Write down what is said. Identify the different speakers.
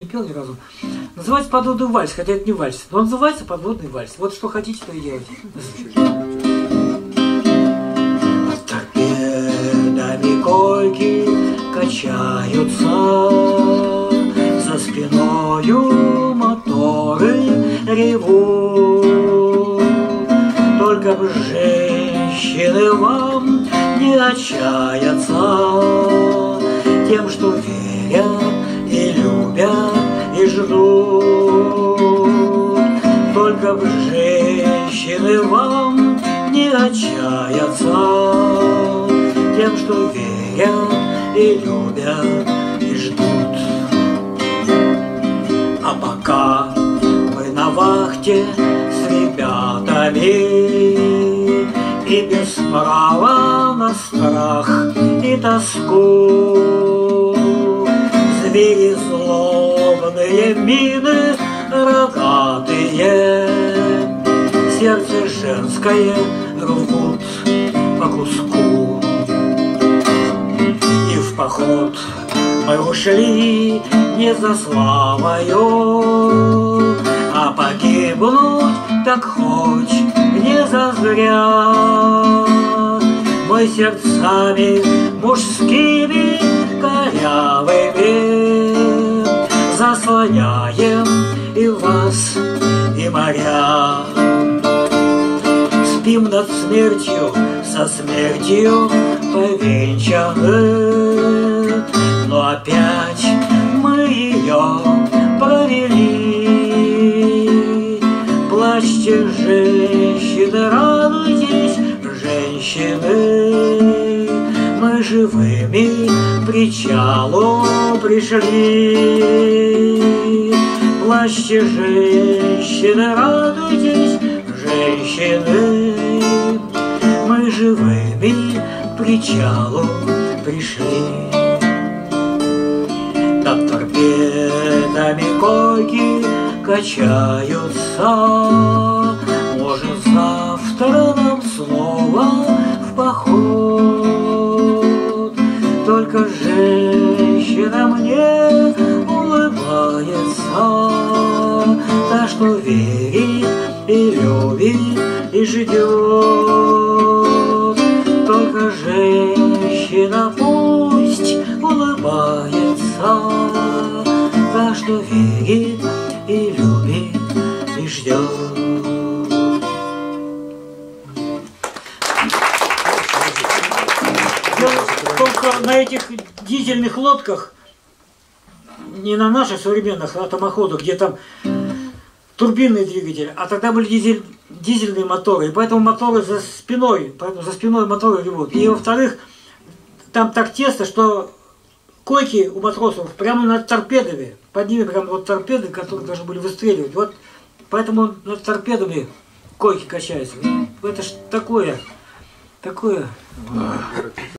Speaker 1: пел ни разу. Называется «Подводный вальс», хотя это не вальс, но он называется «Подводный вальс». Вот что хотите, то и делайте.
Speaker 2: Под торпедами койки качаются, за спиною моторы ревут. Только бы женщины вам не отчаяться тем, что верят и любят и ждут. Только бы женщины вам не отчаяться тем, что верят и любят и ждут. А пока вы на вахте с ребятами и без права на страх и тоску, звери злобные, мины рогатые, сердце женское рвут по куску. И в поход мы ушли не за славою, а погибнуть так хоть не зазря. Мы сердцами мужскими корявыми заслоняем и вас, и моря. Спим над смертью, со смертью повенчаны, но опять мы ее провели. Плачьте, женщины, радуйтесь, женщины, мы живыми к причалу пришли. Плачьте, женщины, радуйтесь, женщины, мы живыми к причалу пришли. Над торпедами койки качаются, может, завтра нам снова в поход. Только женщина мне улыбается, та, что верит и любит и ждет. Только женщина пусть улыбается, та, что верит и любит и ждет.
Speaker 1: Только на этих дизельных лодках, не на наших современных атомоходах, где там турбинный двигатель, а тогда были дизельные моторы, и поэтому моторы за спиной, моторы ревут. И во-вторых, там так тесно, что койки у матросов прямо над торпедами, под ними прямо вот торпеды, которые должны были выстреливать. Вот поэтому над торпедами койки качаются. Это ж такое.